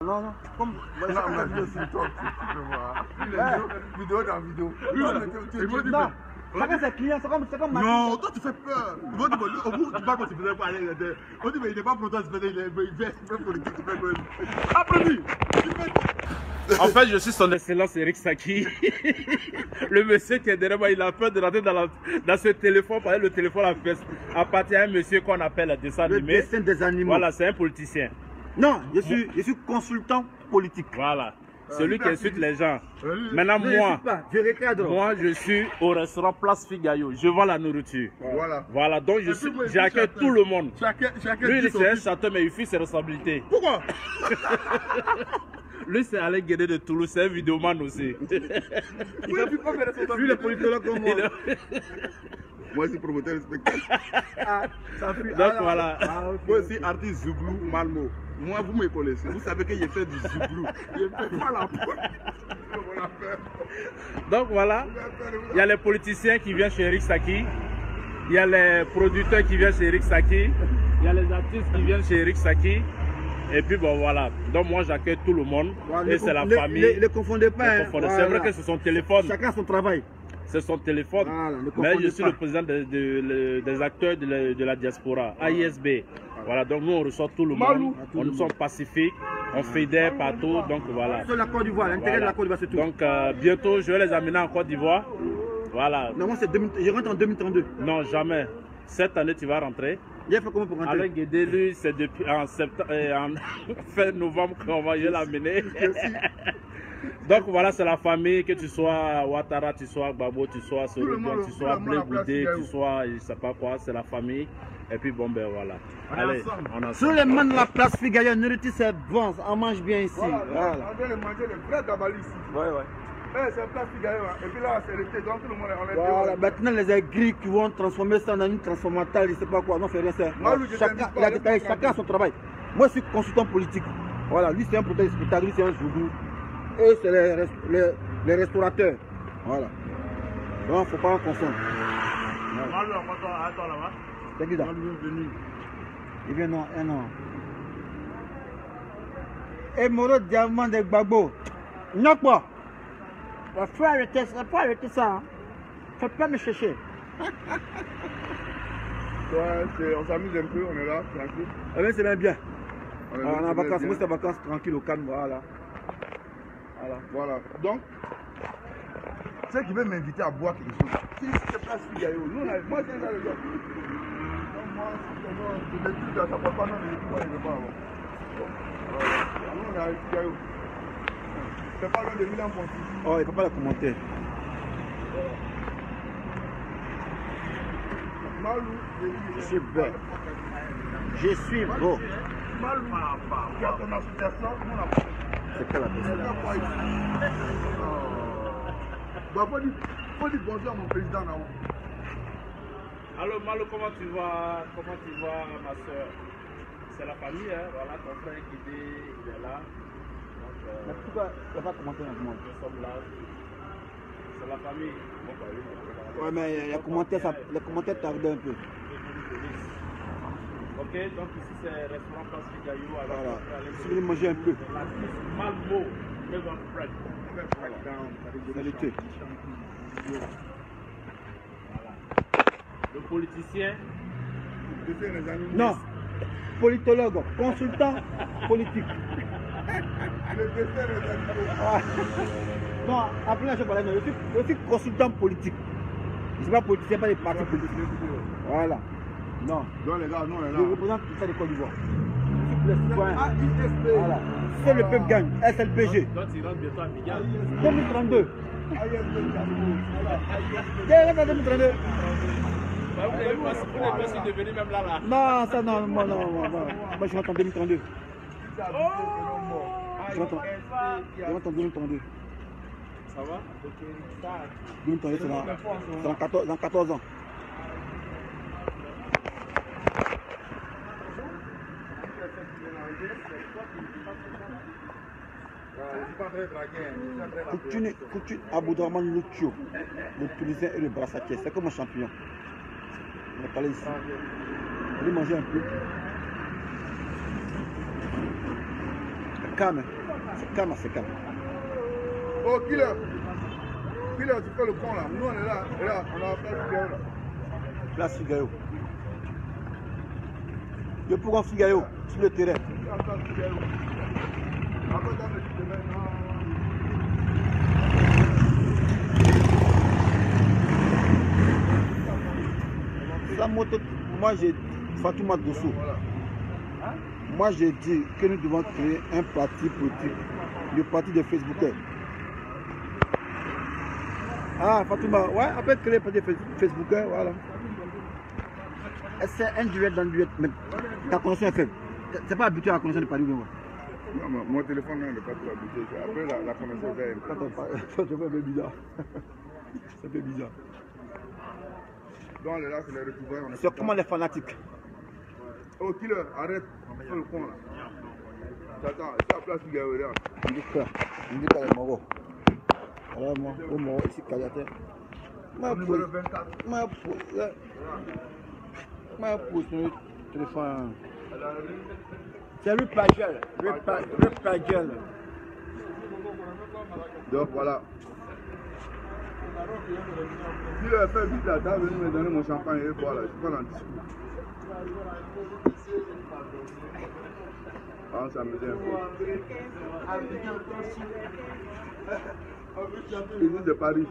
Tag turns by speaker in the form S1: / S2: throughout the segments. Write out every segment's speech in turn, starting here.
S1: Non, non, comme voilà, ça m'a vidéo sur toi, tu peux voir. Vidéo dans vidéo. Non, chacun ses clients, c'est comme
S2: non, toi tu fais peur. Au bout, tu parles comme si tu faisais parler. On dit, mais il n'est pas pour toi, il fait politique, il fait quoi. Applaudis.
S3: En fait, je suis son excellence Eric Saki. Le monsieur qui est derrière moi, il a peur de rentrer dans ce téléphone, parce que le téléphone appartient à un monsieur qu'on appelle le dessin animé.
S1: Le dessin des animaux.
S3: Voilà, c'est un politicien.
S1: Non, je suis consultant politique.
S3: Voilà. Celui qui insulte les gens. Maintenant,
S1: moi,
S3: je suis au restaurant Place Figayo. Je vends la nourriture.
S2: Voilà.
S3: Voilà, donc j'accueille tout le monde. Lui, c'est un château, mais il fuit ses responsabilités.
S2: Pourquoi?
S3: Lui, c'est Alain Guédé de Toulouse, c'est un vidéoman aussi.
S1: Il ne pas faire responsabilité. Lui, le politologue comme moi.
S2: Moi, je suis promoteur de spectacle.
S3: Donc voilà.
S2: Moi aussi, artiste Zouglou Malmo. Moi, vous me connaissez. Vous savez que j'ai fait du Zouglou. Je fais pas la peau.
S3: Donc voilà. Il y a les politiciens qui viennent chez Eric Saki. Il y a les producteurs qui viennent chez Eric Saki. Il y a les artistes qui viennent chez Eric Saki. Et puis bon voilà. Donc moi j'accueille tout le monde. Voilà, et c'est la famille.
S1: Ne confondez pas.
S3: Voilà. C'est vrai que c'est son téléphone.
S1: Chacun son travail.
S3: C'est son téléphone. Voilà, mais je suis le président des acteurs de la diaspora, AISB. Voilà, donc nous on reçoit tout le monde. Nous sommes pacifiques, on fédère partout. Donc voilà.
S1: C'est la Côte d'Ivoire, l'intérêt de la Côte d'Ivoire c'est tout.
S3: Donc bientôt je vais les amener en Côte d'Ivoire. Voilà.
S1: Non, moi je rentre en 2032.
S3: Non, jamais. Cette année tu vas rentrer.
S1: Il a fait comment pour rentrer?
S3: Alain Guédé, lui, c'est depuis en fin novembre qu'on va l'amener. Donc voilà, c'est la famille, que tu sois Ouattara, tu sois Gbagbo, tu sois Sorobian, tu sois Blé Goudé, tu sois je sais pas quoi, c'est la famille. Et puis bon ben voilà. Allez, on a
S1: sur les mains de la place Figayo, nourriture c'est bon, on mange bien ici.
S2: Voilà. On vient de manger le vrai gabali ici.
S1: Ouais.
S2: C'est la place Figayo. Et puis là, c'est l'été, donc tout le monde est en
S1: voilà, maintenant les aigris qui vont transformer ça dans une transformatale, je sais pas quoi, non, fait rien ça. Chacun a son travail. Moi je suis consultant politique. Voilà, lui c'est un producteur de spectacle, lui c'est un zougou. Eux, c'est les restaurateurs. Voilà. Donc, il ne faut pas en confondre. C'est qui ça? Il vient non, un an. Et Moro Diamant de Gbagbo. Non, quoi? Il faut arrêter ça. Il ne faut pas me chercher.
S2: On s'amuse un peu, on est là, tranquille.
S1: Eh bien, c'est bien. On est en vacances. Moi, c'est en vacances tranquille au calme. Voilà.
S2: Voilà. Donc, ceux qui veulent m'inviter à boire quelque chose, si c'est pas Figayo, moi c'est ça le gars. Donc moi, c'est des trucs, ça porte pas dans les équipements, je ne veux pas avoir. Nous on est à Figayo. C'est pas loin de Milan Ponty.
S1: Oh, il ne faut pas la commenter.
S2: Malou,
S1: je suis beau. Je suis beau.
S2: Malou, qui a ton association, nous on a pas.
S1: C'est quoi la personne?
S2: Bah, faut dire bonjour à mon président là.
S3: Allô Malo, comment tu vas ma soeur? C'est la famille, hein? Voilà, ton frère Guédé, il est là.
S1: Mais pourquoi il n'y a pas commenté dans le monde?
S3: Nous sommes là. C'est la famille.
S1: Ouais, mais les commentaires tardent un peu.
S3: Ok, donc ici c'est le restaurant Place Figayo.
S1: Voilà. Si vous voulez manger un peu.
S3: Malmo, bread.
S1: Qualité.
S3: Le politicien.
S1: Non. Politologue, consultant politique.
S2: Le dessert des animaux.
S1: Non, après là, je suis consultant politique. Je ne suis pas politicien, pas des partis politiques. Voilà. Non.
S2: Donc les gars, nous on est là.
S1: Je représente tout ça de Côte d'Ivoire. Voilà. C'est le peuple gagne. SLPG.
S3: Donc tu rentres bientôt à Pigalle.
S1: 2032. Quel est 2032?
S3: Vous n'avez pas su devenir même là.
S1: Non, ça non. Moi je rentre en 2032. Je rentre en 2032.
S3: Ça va?
S1: 2032, c'est dans 14 ans. Coutu Aboudraman Lucio, le Tunisien et le brassatier, c'est comme un champion. On va parler ici. On va manger un peu. calme. C'est calme, c'est calme.
S2: Oh, Killer. Killer, tu fais le con là. Nous, on est là. Et là, on a fait le Figaro là.
S1: Place Figaro. Je prends Figaro sur le terrain. Ça monte, moi j'ai Fatouma Dosso. Moi j'ai dit que nous devons créer un parti politique, le parti des Facebookers. Ah Fatouma, ouais, on peut créer un parti des Facebookers, voilà. C'est un duet dans le duet, mais ta connexion est faible. C'est pas habitué à la connexion de Paris.
S2: Non, mon téléphone n'est pas trop habitué. Après la connexion est faible.
S1: Ça te fait bizarre. Ça fait bizarre.
S2: Donc là, c'est les recouvreurs.
S1: C'est comment les fanatiques.
S2: Oh, Killer, arrête. Fais le con là. Attends, c'est la place où il y a là.
S1: Il dit quoi? Il dit quoi les Moro? Alors moi, au Moro, ici, Kayate.
S2: Numéro 24.
S1: Ma pousse le téléphone. C'est lui Pagel. Le Pagel.
S2: Donc voilà. Si le fait vite là, t'as venu me donner mon champagne et voilà, je prends un discours. On s'amusait un peu. Il est de Paris.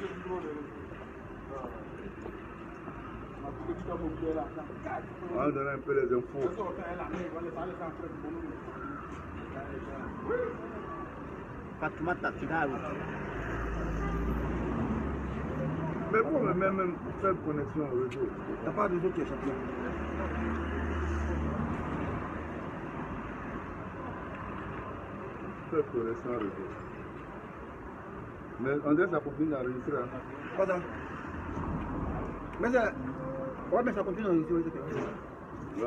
S2: On va donner un peu les infos.
S1: Fatouma Tatina.
S2: Mais pour même faire connexion au réseau.
S1: Il n'y a pas de réseau qui est champion.
S2: Faire connexion au réseau. Mais on dirait que ça continue d'enregistrer.
S1: Pas ça. Mais ça. Ouais, mais ça continue d'enregistrer.
S2: Ouais,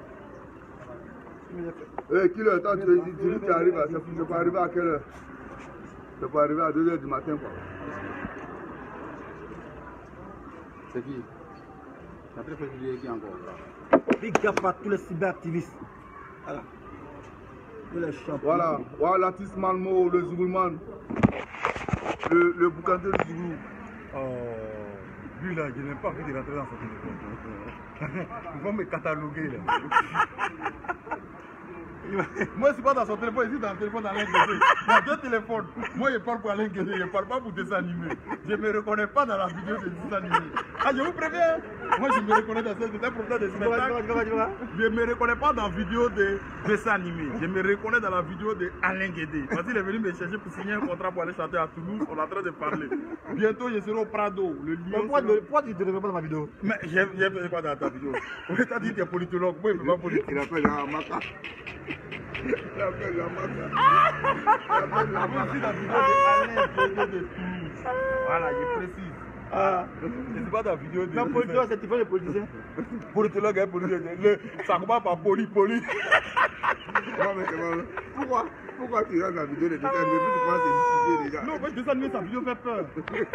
S2: ouais. Kilo, attends, tu arrives à. Ça peut arriver à quelle heure? Ça peut arriver à 2h du matin, quoi.
S1: C'est qui? Après, il faut qui encore. Big up à tous les cyberactivistes. Voilà. Tous les champions.
S2: Voilà, voilà l'artiste Malmo, le Zougoulman. Le boucanteur du Zougoulou.
S4: Lui là, je n'ai pas envie de rentrer dans son téléphone. Ils vont me cataloguer là. Moi, je ne suis pas dans son téléphone, je suis dans le téléphone d'Alain Guédé. Il y a deux téléphones. Moi, je parle pour Alain Guédé, je ne parle pas pour dessin animé. Je ne me reconnais pas dans la vidéo de dessin animé. Ah, je vous préviens. Moi, je me reconnais dans cette professeur de spectacle. Je ne me reconnais pas dans la vidéo de dessin animé. Je me reconnais dans la vidéo de Alain Guédé. Parce qu'il est venu me chercher pour signer un contrat pour aller chanter à Toulouse. On est en train de parler. Bientôt, je serai au Prado. Le lion.
S1: Pourquoi tu ne te reconnais pas dans ma vidéo?
S4: Mais je ne fais pas dans ta vidéo. Tu as dit que tu es politologue. Moi, je ne fais pas politique.
S2: Il appelle Yamaka. Il appelle Yamaka. Il appelle Yamaka.
S4: La vidéo de Alain Guédé de Toulouse. Voilà, je précise.
S1: Ah,
S4: Je ne sais pas dans la vidéo de.
S1: non, politologue, c'est le politicien.
S4: Politologue, hein, politologue. Ça commence par poli.
S2: Non, mais c'est vrai. Pourquoi tu regardes la vidéo de dessin animé puis tu penses te discuter déjà?
S4: Non, mais dessin animé, sa vidéo fait peur.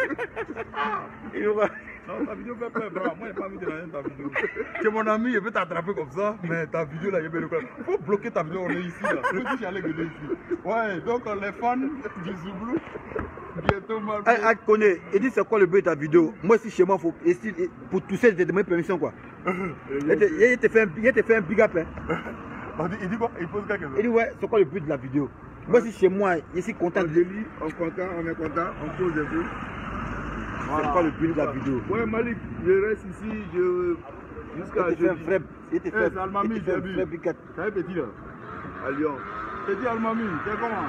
S4: Non, ta vidéo fait peur, bro. Moi, je n'ai pas envie de regarder ta vidéo. Tu es mon ami, je vais t'attraper comme ça, mais ta vidéo là, je vais le reconnaître. Il faut bloquer ta vidéo, on est ici là. Moi, je suis allé gueuler ici. Ouais, donc les fans du Zouglou, bientôt mal.
S1: Ah, connais, il dit c'est quoi le but de ta vidéo? Moi, si chez moi, faut, pour tousser, je te demande permission quoi. Il te fait un big up. Hein.
S4: Il dit quoi? Il pose quelque chose.
S1: Il dit ouais, c'est quoi le but de la vidéo? Moi, si chez moi, ici content.
S2: On délie, on est content, on pose un peu.
S1: C'est quoi le but de la vidéo?
S2: Ouais, Malik, je reste ici, jusqu'à jeudi.
S1: Il te fait un vrai big up.
S4: Tu es petit là?
S2: À Lyon.
S4: Petit Almami, c'est comment?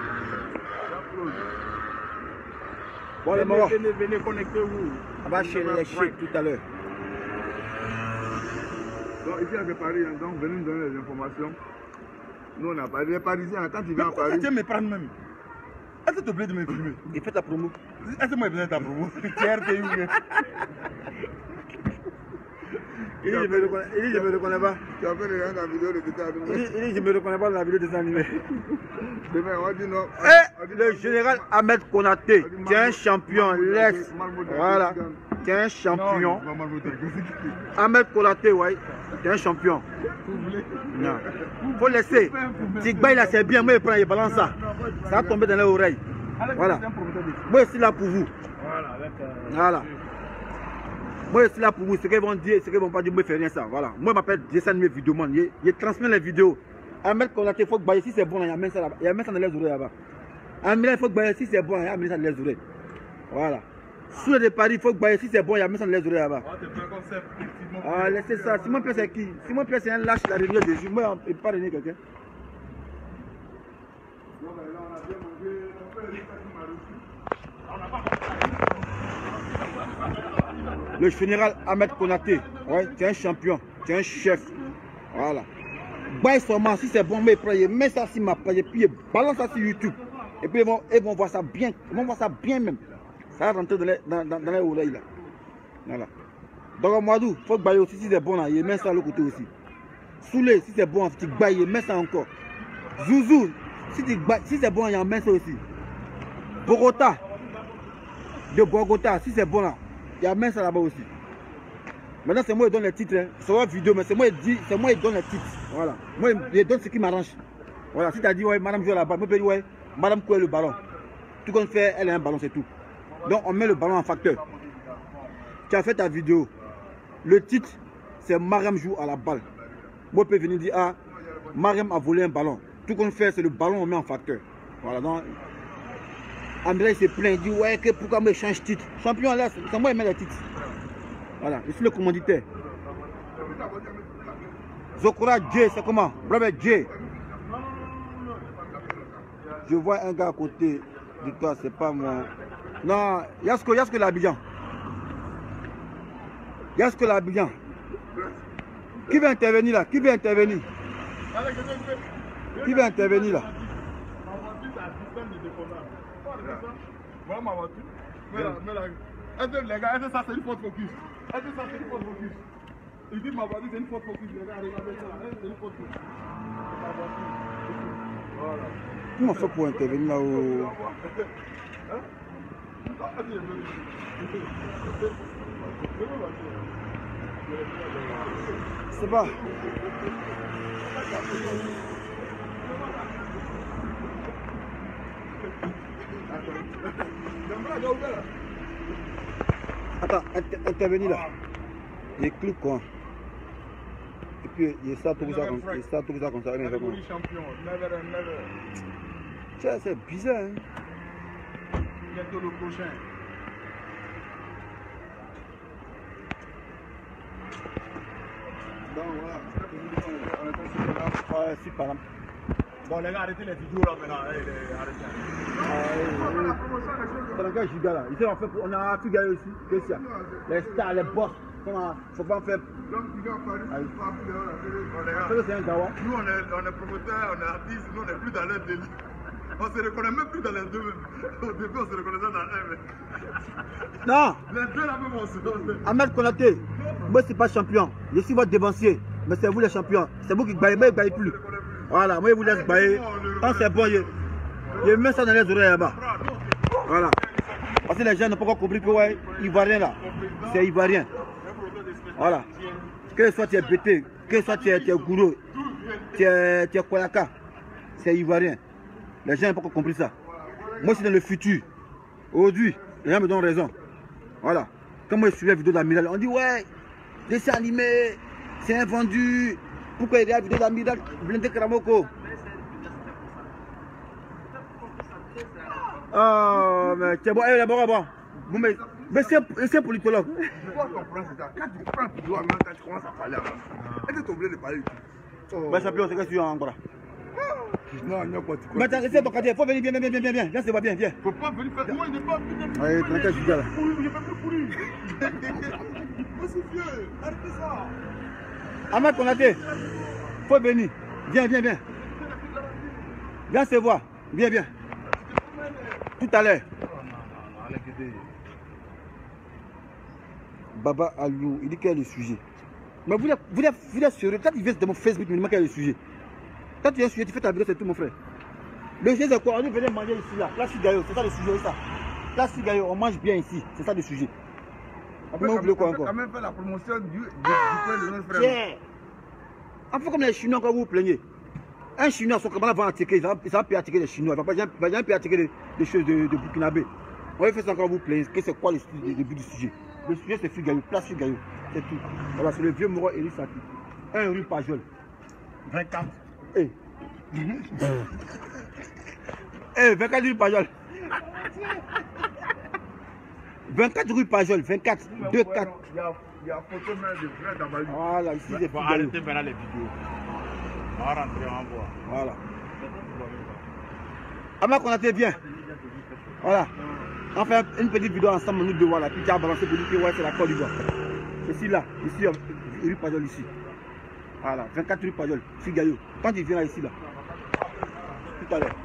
S1: Bon, les morts,
S4: Venez connectez-vous.
S1: on va chez les chèques tout à l'heure.
S2: Donc ici à Paris, donc venez nous donner les informations. Nous on a Paris, les Parisiens, quand ils viennent à Paris.
S4: Tu me prends même. Est-ce que tu te plaît de me filmer?
S1: Il fait ta promo.
S4: Est-ce que moi j'ai besoin de ta promo? TRTU.
S1: Il dit je me reconnais pas.
S2: Tu as fait la vidéo de dessin animé.
S1: Il dit je me reconnais pas dans la vidéo de dessin animé.
S2: Demain on dit non.
S1: Le général Ahmed Konaté, qui est un champion, l'ex. Voilà. tu es un champion. Ahmed Konaté, ouais, tu es un champion. Non. Faut laisser. Tigba, il a c'est bien, moi il prend, il balance ça. Ça va tomber dans les oreilles. Voilà. Moi je suis là pour vous. Voilà. Moi je suis là pour vous. Ce qu'ils vont dire, ce qu'ils vont pas dire, moi je fais rien ça. Voilà. Moi je m'appelle Jason Vidéoman. Je transmets les vidéos. Ahmed Konaté, il faut que si c'est bon, il y a même ça là-bas. Il y a même ça dans les oreilles là-bas. Amina, il faut que si c'est bon, il y a même ça dans les oreilles. Voilà. Sous les paris, il faut que si c'est bon, il y a même ça dans les oreilles là-bas. Ah, laissez ça. Simon Pierre, c'est qui? Simon Pierre, c'est un lâche la réunion de Jésus. Moi, il ne peut pas renier quelqu'un. Le général Ahmed Konaté, ouais, tu es un champion, tu es un chef. Voilà. Baille seulement, si c'est bon, mais il met ça sur ma page et puis il balance ça sur YouTube. Et puis ils vont voir ça bien, ils vont voir ça bien même. Ça va rentrer dans les oreilles là. Voilà. Donc Mouadou, il faut que baille aussi, si c'est bon là, il met ça à l'autre côté aussi. Soulé, si c'est bon, tu bailles, il met ça encore. Zouzou, si c'est bon, il y a un ça aussi. Bogota, de Bogota, si c'est bon là, il y a un ça là-bas aussi. Maintenant, c'est moi qui donne les titres. Hein. C'est une vidéo, mais c'est moi qui donne les titres. Voilà. Moi, je donne ce qui m'arrange. Voilà. Si tu as dit, ouais, madame joue là-bas, moi, je dis, ouais, madame couille le ballon. Tout qu'on fait, elle a un ballon, c'est tout. Donc, on met le ballon en facteur. Tu as fait ta vidéo. Le titre, c'est Mariam joue à la balle. Moi, je peux venir dire, ah, Mariam a volé un ballon. Tout qu'on fait, c'est le ballon, on met en facteur. Voilà. Donc, André se plaint, il dit, ouais, que pourquoi moi, je change titre? Champion, là, c'est moi qui mets les titres. Voilà, je suis le commanditaire. Zokora J, c'est comment? Brother J. Je vois un gars à côté de toi, c'est pas moi. Non, Yasko l'Abidjan. Yasko l'Abidjan. Qui veut intervenir là? Qui veut intervenir? Qui veut intervenir là?
S4: Voilà ma voiture. Les gars, est-ce que ça c'est une faute focus? Est-ce que ça c'est une faute focus? Il dit ma voiture c'est une faute focus. Les gars, regardez ça. C'est une faute focus. Ma voiture. Voilà.
S1: Comment on fait pour intervenir là-haut? C'est pas. Attends, intervenir là. Il clique quoi. Et puis il sort tout ça comme ça. Il sort tout ça comme ça. Tiens, c'est bizarre. Hein?
S4: Bientôt le prochain.
S2: Donc voilà.
S1: Ouais, super.
S4: Bon, les gars, arrêtez les vidéos là maintenant. Arrêtez.
S1: C'est le gars Giga là. Ici, on a un gars aussi. Les stars, les boss. Il ne faut pas en faire.
S2: Donc, il va parler.
S1: C'est un Gawa.
S4: Nous, on est promoteurs, on est artistes, nous, on n'est plus dans leur délire. On se reconnaît même plus dans les deux même. Au début, on se reconnaissait dans un.
S1: Non.
S4: Les deux là même, on se reconnaît.
S1: Ahmed Konaté, moi, je ne suis pas champion. Je suis votre dévancier. Mais c'est vous les champions. C'est vous qui baillez, moi, je ne baille plus. Voilà, moi, je vous laisse bailler. Quand c'est bon, je mets ça dans les oreilles là-bas. Voilà. Parce que les gens n'ont pas encore compris que, ouais, Ivoirien là, c'est Ivoirien. Voilà. Que soit tu es Bété, que soit tu es Gourou, tu es Koyaka, c'est Ivoirien. Les gens n'ont pas encore compris ça. Moi, je suis dans le futur. Aujourd'hui, les gens me donnent raison. Voilà. Quand moi, je suivais la vidéo d'Amiral, on dit, ouais, dessin animé, c'est invendu. Pourquoi il y a la vidéo d'Amiral, Blindé Karamoko? Oh, mais c'est bon, elle est bon. Mais c'est un politologue.
S2: Pourquoi tu comprends ça? Quand tu prends le vidéo en main, quand tu commences à parler avant, est-ce que tu es obligé de parler?
S1: Mais champion, c'est que tu es en bras.
S2: Non, non, pas tu comprends.
S1: Mais attends, essaie ton quartier, il faut venir bien. Viens, c'est pas bien, viens.
S4: Faut pas venir faire. Moi, il n'est pas venu.
S1: Allez, t'inquiète, je suis là.
S4: Je ne peux plus courir. Moi, c'est vieux. Arrêtez ça.
S1: Ahmed Konaté, faut venir. Viens. Viens se voir. Viens. Tout à l'heure. Baba Aliou, il dit quel est le sujet. Mais vous êtes sérieux. Quand il vient de mon Facebook, il me dit quel est le sujet. Quand tu es un sujet, tu fais ta vidéo, c'est tout mon frère. Le sujet c'est quoi? On venait manger ici là. Là, c'est ça le sujet, ça. Là, on mange bien ici. C'est ça le sujet. Mais vous voulez quoi encore?
S2: On peut quand même faire la promotion du coin de notre frère.
S1: On fait comme les Chinois quand vous vous plaignez. Un Chinois, son camarade va attaquer, il va pas attaquer les Chinois, il va jamais attaquer des choses de Burkinabé. On va faire ça quand vous plaignez. C'est quoi le début du sujet? Le sujet c'est Figayou, place Figayou, c'est tout. Voilà, c'est le vieux Moro Elie Saki. 1 rue Pajol.
S4: 24.
S1: 24 rue Pajol. 24 rue Pajol, 24, 2, 4.
S2: Il y a photo même de frère Dabali.
S1: Voilà, ici c'est
S3: Faut arrêter maintenant les vidéos. On va rentrer, on va voir.
S1: Voilà. Avant qu'on était bien. Voilà. On fait une petite vidéo ensemble, nous deux, voilà. Puis tu as balancé pour dire que ouais, c'est la Côte d'Ivoire. C'est là, ici, rue Pajol, ici. Voilà, 24 rue Pajol, Figayou. Quand tu viens là, ici, là. Tout à l'heure.